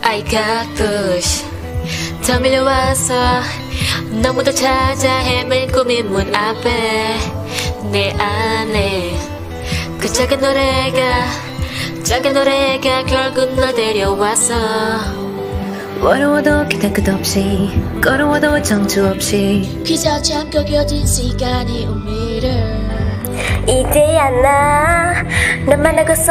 I got push 더 밀려와서 너무도 찾아 헤맬 꿈이 문 앞에 내 안에 그 작은 노래가 결국 널 데려왔어. 외로워도 기대 끝없이 걸어와도 정처 없이 그저 잠깐 껴진 시간이 우리를 이제야 넌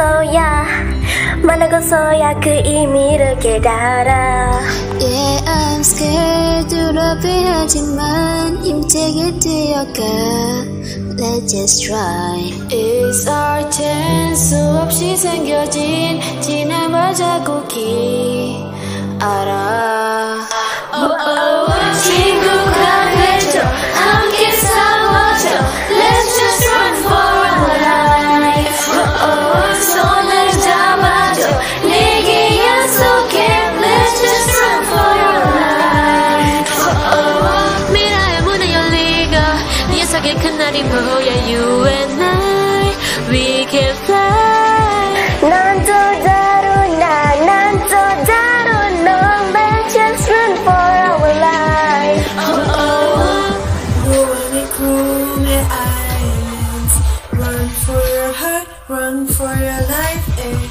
만나고서야 그 의미를 깨달아. Yeah, I'm scared 두렵해하지만 힘차게 뛰어가. Let's just try. It's our chance 수없이 생겨진 지나버 자국이 알아. 친구가 되죠 함께 싸워줘. Let's just run for our life. 손을 잡아줘 내게 약속해. Let's just run for our life. 미라의 문은 열리고 네 녀석의 큰 날이 보여. You and I, we can fly. 난 또 다른 넌 Let's just run for our life. 너의 꿈의 islands. Run for your heart, run for your life.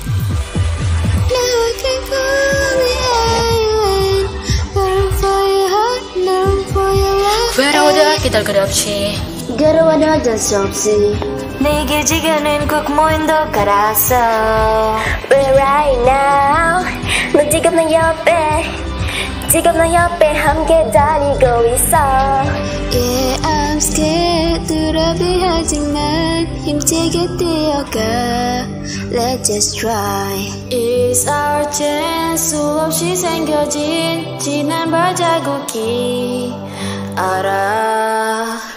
너의 꿈의 island. Run for your heart, run for your life. 외로워도 기다릴 것 없이 걸어와도 어쩔 수 없이 내게 지금은 꼭 모인도 갈았어. But right now 너 지금 내 옆에 함께 다니고 있어. Yeah, I'm scared 두렵해하지만 힘차게 뛰어가. Let's just try. It's our chance 수없이 생겨진 지난 발자국이 알아.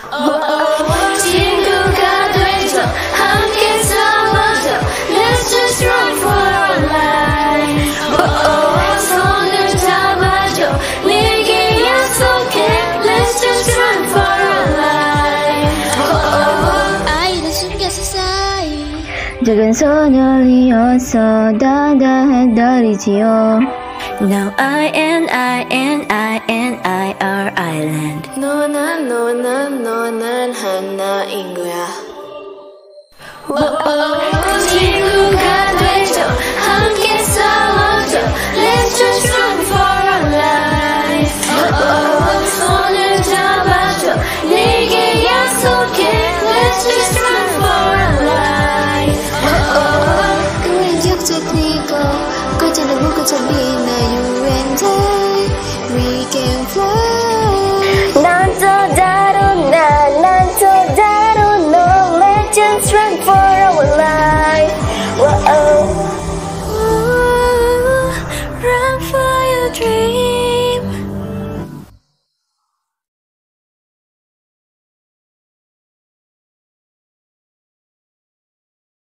친구가 되죠 함께 싸워줘. Let's just run for our life. 손을 잡아줘 내게 약속해. Let's just run for our life. 아이는 숨겨서 쌓인 작은 손을 이어서 다다해드리지요. Now I-N-I-N-I-N-I-R Island. 너와 난 하나인 거야. 친구가 되죠 함께 싸워줘. Let's just run for our life. 손을 잡아줘 내게 약속해. Let's just run for our life. 우린 격차 그리고 거절을 보고서 빛나. You and I, we can fly. 난 또 다른 너 Let's just run for our life. Whoa. Run for your dreams.